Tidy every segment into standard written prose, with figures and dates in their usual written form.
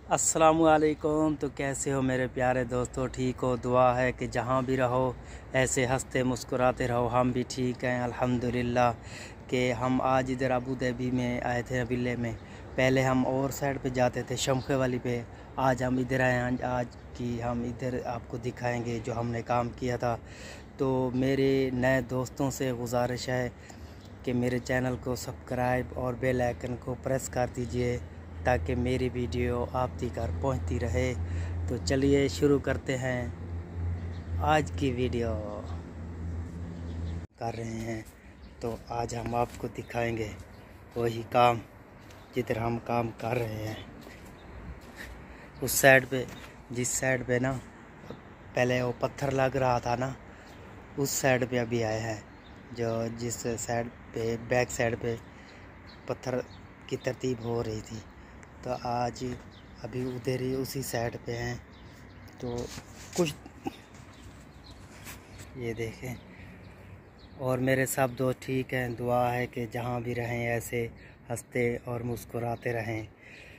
अस्सलामुअलैकुम। तो कैसे हो मेरे प्यारे दोस्तों, ठीक हो? दुआ है कि जहाँ भी रहो ऐसे हंसते मुस्कुराते रहो। हम भी ठीक हैं अल्हम्दुलिल्लाह। कि हम आज इधर अबू धाबी में आए थे, विले में। पहले हम और साइड पे जाते थे, शमखे वाली पे। आज हम इधर आए हैं। आज की हम इधर आपको दिखाएंगे जो हमने काम किया था। तो मेरे नए दोस्तों से गुजारिश है कि मेरे चैनल को सब्सक्राइब और बेल आइकन को प्रेस कर दीजिए ताकि मेरी वीडियो आप तक पहुंचती रहे। तो चलिए शुरू करते हैं आज की वीडियो कर रहे हैं। तो आज हम आपको दिखाएंगे वही काम जिधर हम काम कर रहे हैं। उस साइड पे, जिस साइड पे ना पहले वो पत्थर लग रहा था ना, उस साइड पे अभी आए हैं। जो जिस साइड पे बैक साइड पे पत्थर की तरतीब हो रही थी, तो आज अभी उधर ही उसी साइड पे हैं। तो कुछ ये देखें। और मेरे सब दोस्त ठीक हैं। दुआ है कि जहाँ भी रहें ऐसे हंसते और मुस्कुराते रहें।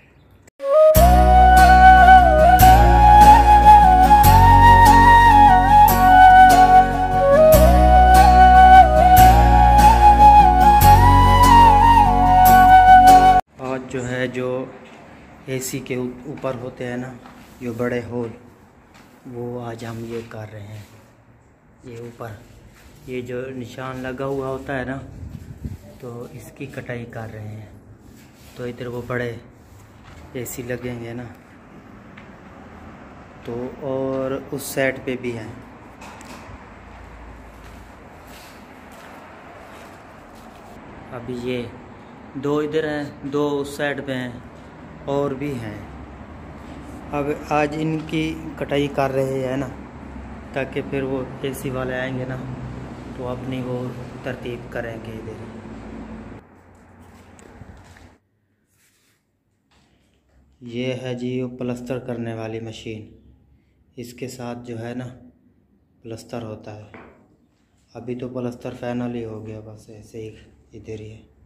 आज जो है, जो एसी के ऊपर होते हैं ना, जो बड़े होल, वो आज हम ये कर रहे हैं। ये ऊपर ये जो निशान लगा हुआ होता है ना, तो इसकी कटाई कर रहे हैं। तो इधर वो बड़े एसी लगेंगे ना, तो और उस साइड पे भी हैं। अभी ये दो इधर हैं, दो उस साइड पे हैं, और भी हैं। अब आज इनकी कटाई कर रहे हैं ना, ताकि फिर वो एसी वाले आएंगे ना तो अपनी वो तरतीब करेंगे इधर। ये है जी वो प्लस्तर करने वाली मशीन। इसके साथ जो है ना प्लस्तर होता है। अभी तो प्लस्तर फाइनल ही हो गया, बस ऐसे ही इधर ही है।